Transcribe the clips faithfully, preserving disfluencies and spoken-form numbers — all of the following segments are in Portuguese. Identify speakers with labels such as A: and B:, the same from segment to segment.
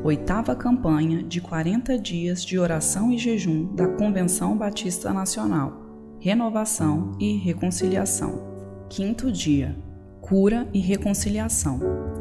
A: Oitava campanha de quarenta dias de oração e jejum da Convenção Batista Nacional, Renovação e Reconciliação. Quinto dia, cura e reconciliação.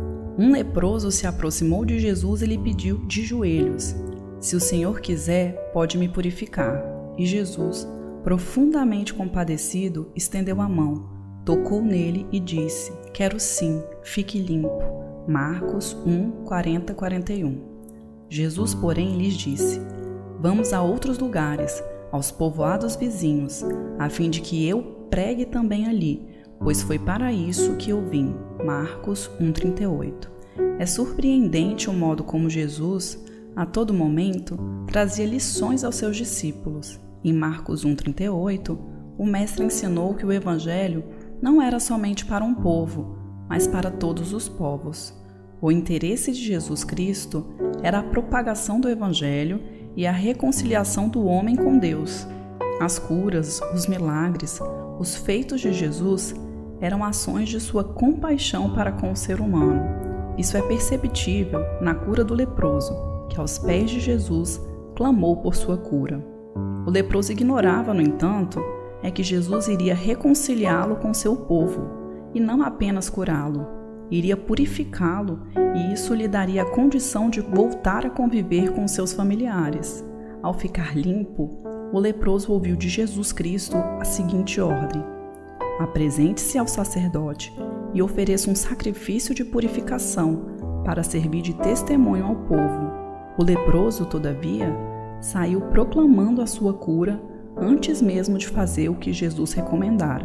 A: Um leproso se aproximou de Jesus e lhe pediu de joelhos: "Se o Senhor quiser, pode me purificar." E Jesus, profundamente compadecido, estendeu a mão, tocou nele e disse: "Quero sim, fique limpo." Marcos um, quarenta a quarenta e um. Jesus, porém, lhes disse: "Vamos a outros lugares, aos povoados vizinhos, a fim de que eu pregue também ali, pois foi para isso que eu vim." Marcos um, trinta e oito. É surpreendente o modo como Jesus, a todo momento, trazia lições aos seus discípulos. Em Marcos um, trinta e oito, o Mestre ensinou que o Evangelho não era somente para um povo, mas para todos os povos. O interesse de Jesus Cristo era a propagação do Evangelho e a reconciliação do homem com Deus. As curas, os milagres, os feitos de Jesus eram ações de sua compaixão para com o ser humano. Isso é perceptível na cura do leproso, que aos pés de Jesus clamou por sua cura. O leproso ignorava, no entanto, é que Jesus iria reconciliá-lo com seu povo, e não apenas curá-lo. Iria purificá-lo, e isso lhe daria a condição de voltar a conviver com seus familiares. Ao ficar limpo, o leproso ouviu de Jesus Cristo a seguinte ordem: "Apresente-se ao sacerdote e ofereça um sacrifício de purificação para servir de testemunho ao povo." O leproso, todavia, saiu proclamando a sua cura antes mesmo de fazer o que Jesus recomendara.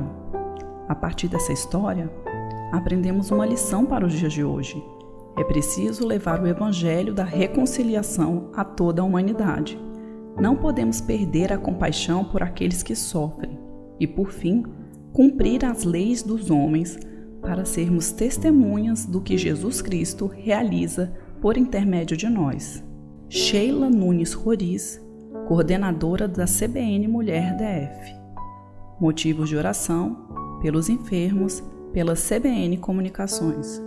A: A partir dessa história, aprendemos uma lição para os dias de hoje. É preciso levar o Evangelho da reconciliação a toda a humanidade. Não podemos perder a compaixão por aqueles que sofrem e, por fim, cumprir as leis dos homens para sermos testemunhas do que Jesus Cristo realiza por intermédio de nós. Sheila Nunes Roriz, coordenadora da C B N Mulher D F. Motivos de oração pelos enfermos pela C B N Comunicações.